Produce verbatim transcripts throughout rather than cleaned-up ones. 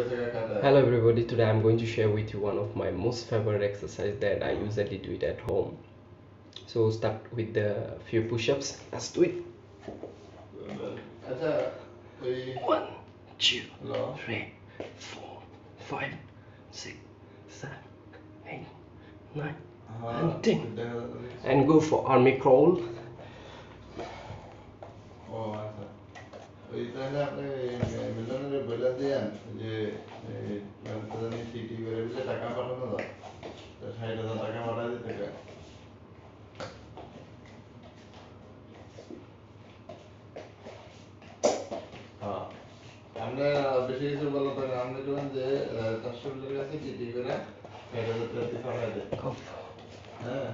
Hello everybody, today I'm going to share with you one of my most favorite exercise that I usually do it at home. So start with the few push-ups. Let's do it. One, two, three, four, five, six, seven, eight, nine, and ten. And go for army crawl. ওইখানে আপনি মিলনের বলে দেন যে মানে city করে যে টাকা পাঠানো দাও ষাট হাজার টাকা পাঠাই দিতে হবে হ্যাঁ আমরা বেশি কিছু বলতে না আমরা যখন যে চারশো টাকা আছে সিটি করে ষাট হাজার টাকা পাঠাই দেয় হ্যাঁ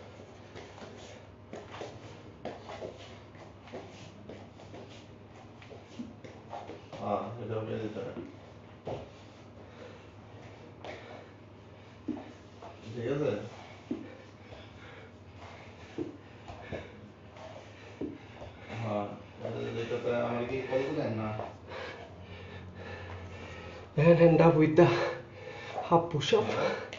হ্যাঁ এটা ওকে দিতে হবে ঠিক আছে হ্যাঁ এটা আমার কি কল করেন না And end up with the half push-up.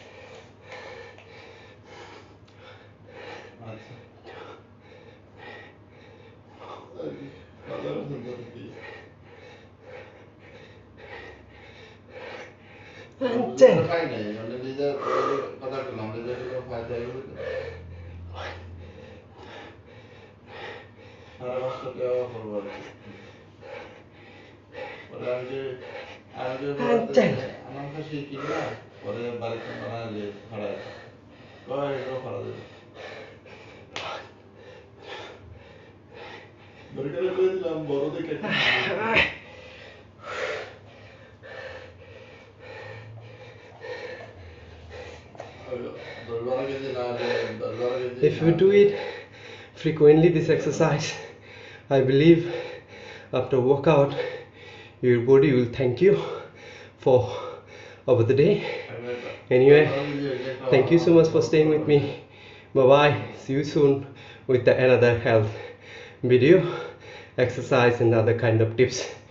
And ten. And ten. If you do it frequently, this exercise, I believe after workout your body will thank you for over the day. Anyway, thank you so much for staying with me. Bye bye, see you soon with the another health video, exercise and other kind of tips.